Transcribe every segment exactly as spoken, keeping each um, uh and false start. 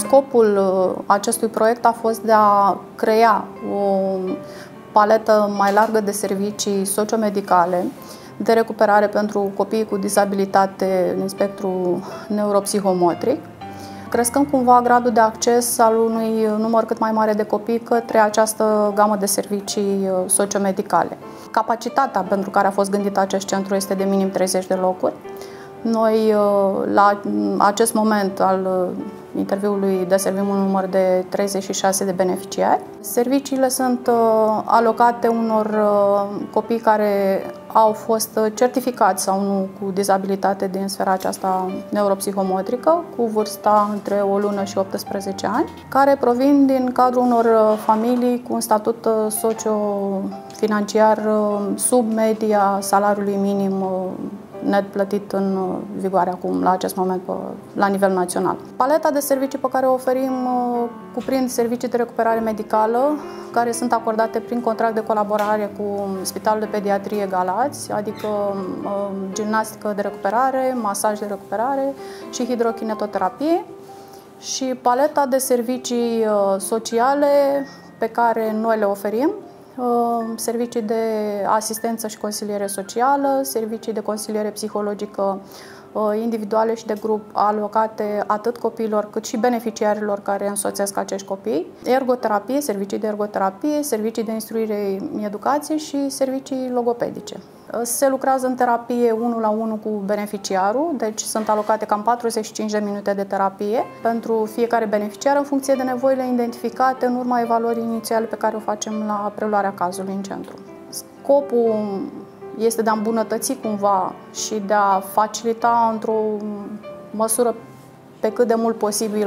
Scopul acestui proiect a fost de a crea o paletă mai largă de servicii sociomedicale de recuperare pentru copiii cu dizabilitate în spectru neuropsihomotric, crescând cumva gradul de acces al unui număr cât mai mare de copii către această gamă de servicii sociomedicale. Capacitatea pentru care a fost gândit acest centru este de minim treizeci de locuri. Noi, la acest moment al interviului, deservim un număr de treizeci și șase de beneficiari. Serviciile sunt alocate unor copii care au fost certificați sau nu cu dizabilitate din sfera aceasta neuropsihomotrică, cu vârsta între o lună și optsprezece ani, care provin din cadrul unor familii cu un statut socio-financiar sub media salariului minim net plătit în vigoare acum, la acest moment, la nivel național. Paleta de servicii pe care o oferim cuprind servicii de recuperare medicală, care sunt acordate prin contract de colaborare cu Spitalul de Pediatrie Galați, adică gimnastică de recuperare, masaj de recuperare și hidrokinetoterapie. Și paleta de servicii sociale pe care noi le oferim: servicii de asistență și consiliere socială, servicii de consiliere psihologică individuale și de grup alocate atât copiilor cât și beneficiarilor care însoțesc acești copii, ergoterapie, servicii de ergoterapie, servicii de instruire în educație și servicii logopedice. Se lucrează în terapie unu la unu cu beneficiarul, deci sunt alocate cam patruzeci și cinci de minute de terapie pentru fiecare beneficiar în funcție de nevoile identificate în urma evaluării inițiale pe care o facem la preluarea cazului în centru. Scopul este de a îmbunătăți cumva și de a facilita într-o măsură pe cât de mult posibil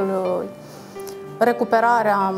recuperarea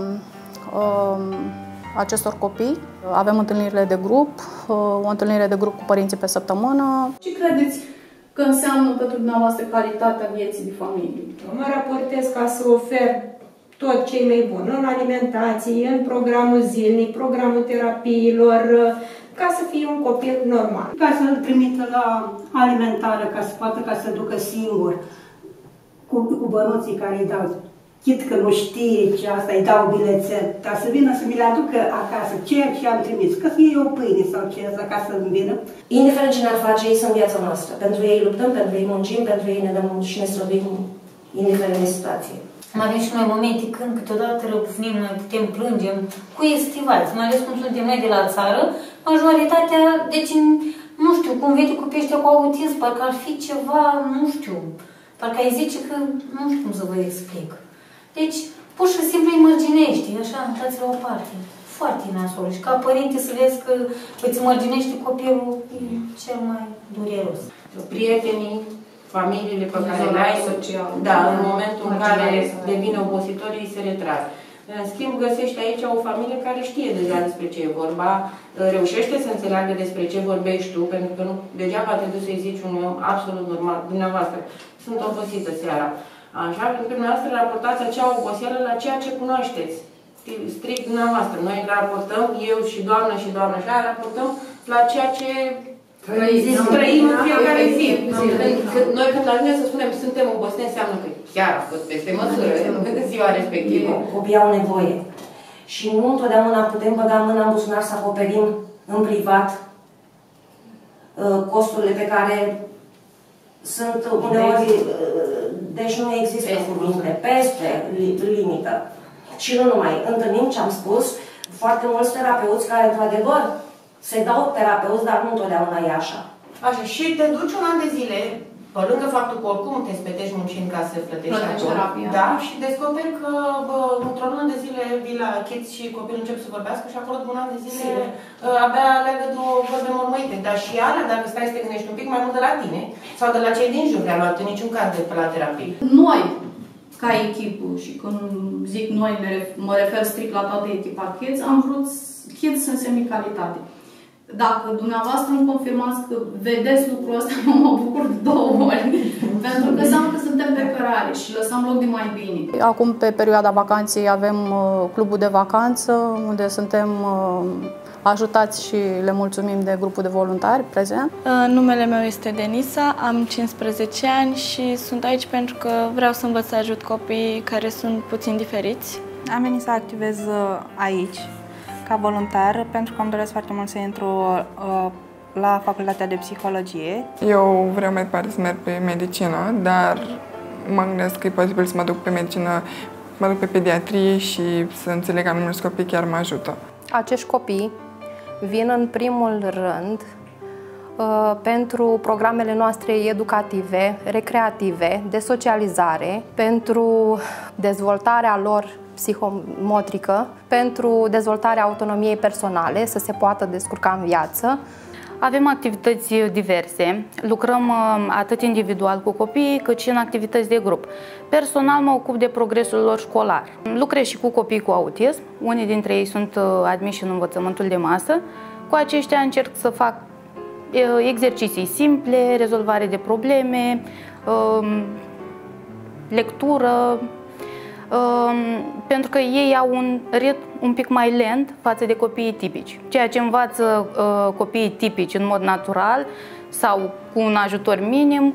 acestor copii. Avem întâlnirile de grup, o întâlnire de grup cu părinții pe săptămână. Ce credeți că înseamnă pentru dumneavoastră calitatea vieții de familie? Mă raportez ca să ofer tot ce e mai bun în alimentație, în programul zilnic, programul terapiilor, ca să fie un copil normal. Ca să-l trimită la alimentară, ca să poată ca să ducă singur, cu, cu bănuții care îi dau. Chit că nu știe ce asta, îi dau bilețel, dar să vină să mi le aducă acasă, ceea ce am trimis, că să iei o pâine sau ce asta, ca să-mi vină. Indiferent ce ne-ar face, ei sunt viața noastră. Pentru ei luptăm, pentru ei muncim, pentru ei ne dăm și ne străduim, indiferent de situație. Mai avem și noi momente când câteodată răpufnim, noi putem plângem cu estivați, mai ales cum suntem noi de la țară, majoritatea, deci, nu știu, cum vede cu pește cu autism, parcă ar fi ceva, nu știu, parcă ai zice că, nu știu cum să vă explic. Deci, pur și simplu îi mărginești, așa, dați la o parte. Foarte nasol. Și ca părinte să vezi că îți mărginește copilul, e cel mai dureros. Prietenii, familiile pe care le ai, social, da, în momentul în care devine obositorii, se retrag. În schimb, găsești aici o familie care știe deja despre ce e vorba, reușește să înțeleagă despre ce vorbești tu, pentru că nu degeaba te duci să-i zici unui om absolut normal, dumneavoastră, sunt obosită seara. Așa, pentru că dumneavoastră raportați acea oboseală la ceea ce cunoașteți. Strict dumneavoastră. Noi raportăm, eu și doamnă și doamnă și aia, raportăm la ceea ce trăim în fiecare zi. Noi când ajungem să spunem suntem obosiți, înseamnă că chiar a fost peste măsură în ziua respectivă. Copiii au nevoie. Și nu întotdeauna putem băga mâna în buzunar să acoperim în privat costurile pe care sunt uneori, deci nu există cuvinte, peste limită. Și nu numai, întâlnim ce am spus, foarte mulți terapeuți care, într-adevăr, se dau terapeuți, dar nu întotdeauna e așa. Așa, și te duci un an de zile, pe lângă faptul că oricum te spetești muncind ca să plătești acolo, da, și descoperi că într-o lună de zile vii la chiți și copilul începe să vorbească și acolo de un an de zile abia aleagă două vorbe mormăite. Dar și alea, dacă stai să te gândești un pic mai mult de la tine sau de la cei din jur, de-a luat în niciun caz de pe la terapie. Noi, ca echipă, și când zic noi, mă refer strict la toată echipa Kids, am vrut Kids să însemne calitate. Dacă dumneavoastră îmi confirmați că vedeți lucrul ăsta, mă bucur de două ori. Pentru că înseamnă că suntem pe cărare și lăsăm loc de mai bine. Acum, pe perioada vacanței, avem clubul de vacanță, unde suntem ajutați și le mulțumim de grupul de voluntari prezent. Numele meu este Denisa, am cincisprezece ani și sunt aici pentru că vreau să învăț să ajut copiii care sunt puțin diferiți. Am venit să activez aici ca voluntar pentru că îmi doresc foarte mult să intru la Facultatea de Psihologie. Eu vreau mai departe să merg pe medicină, dar mă gândesc că e posibil să mă duc pe medicină, mă duc pe pediatrie și să înțeleg anumiți copii chiar mă ajută. Acești copii vin în primul rând uh, pentru programele noastre educative, recreative, de socializare, pentru dezvoltarea lor psihomotrică, pentru dezvoltarea autonomiei personale, să se poată descurca în viață. Avem activități diverse, lucrăm atât individual cu copiii, cât și în activități de grup. Personal mă ocup de progresul lor școlar. Lucrez și cu copii cu autism, unii dintre ei sunt admiși în învățământul de masă. Cu aceștia încerc să fac exerciții simple, rezolvare de probleme, lectură, pentru că ei au un ritm un pic mai lent față de copiii tipici. Ceea ce învață uh, copiii tipici în mod natural sau cu un ajutor minim,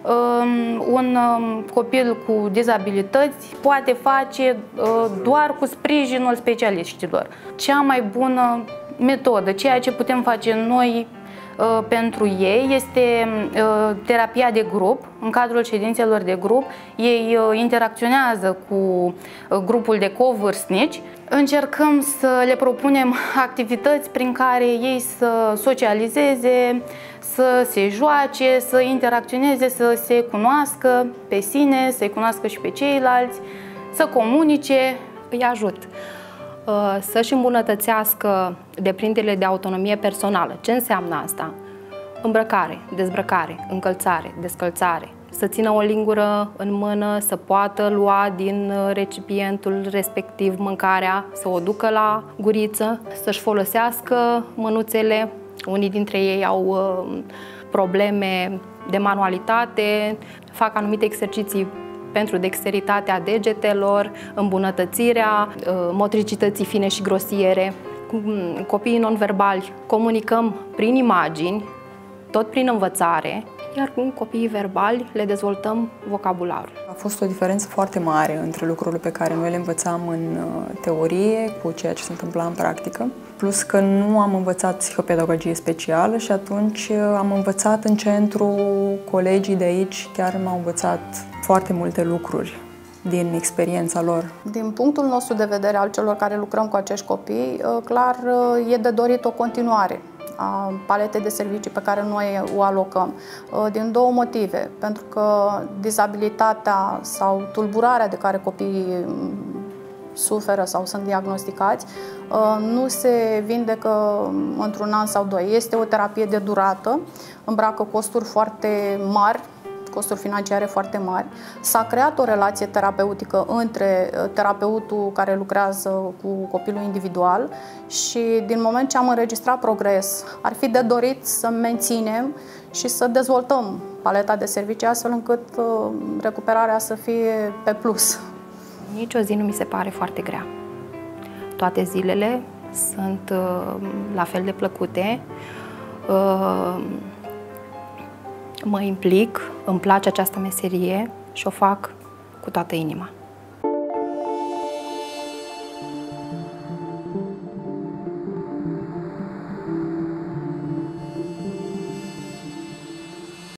um, un um, copil cu dizabilități poate face uh, doar cu sprijinul specialiștilor. Cea mai bună metodă, ceea ce putem face noi uh, pentru ei, este uh, terapia de grup. În cadrul ședințelor de grup, ei uh, interacționează cu uh, grupul de covârstnici. Încercăm să le propunem activități prin care ei să socializeze, să se joace, să interacționeze, să se cunoască pe sine, să-i cunoască și pe ceilalți, să comunice. Îi ajut să-și îmbunătățească deprinderile de autonomie personală. Ce înseamnă asta? Îmbrăcare, dezbrăcare, încălțare, descălțare, să țină o lingură în mână, să poată lua din recipientul respectiv mâncarea, să o ducă la guriță, să-și folosească mânuțele. Unii dintre ei au probleme de manualitate, fac anumite exerciții pentru dexteritatea degetelor, îmbunătățirea motricității fine și grosiere. Cu copiii non-verbali comunicăm prin imagini, tot prin învățare, iar cu copiii verbali le dezvoltăm vocabularul. A fost o diferență foarte mare între lucrurile pe care noi le învățam în teorie cu ceea ce se întâmpla în practică, plus că nu am învățat psihopedagogie specială și atunci am învățat în centru, colegii de aici chiar m-au învățat foarte multe lucruri din experiența lor. Din punctul nostru de vedere al celor care lucrăm cu acești copii, clar e de dorit o continuare a paletei de servicii pe care noi o alocăm. Din două motive. Pentru că dizabilitatea sau tulburarea de care copiii suferă sau sunt diagnosticați nu se vindecă într-un an sau doi. Este o terapie de durată, îmbracă costuri foarte mari, costuri financiare foarte mari. S-a creat o relație terapeutică între terapeutul care lucrează cu copilul individual și din moment ce am înregistrat progres, ar fi de dorit să menținem și să dezvoltăm paleta de servicii astfel încât recuperarea să fie pe plus. Nici o zi nu mi se pare foarte grea. Toate zilele sunt la fel de plăcute. Mă implic, îmi place această meserie și o fac cu toată inima.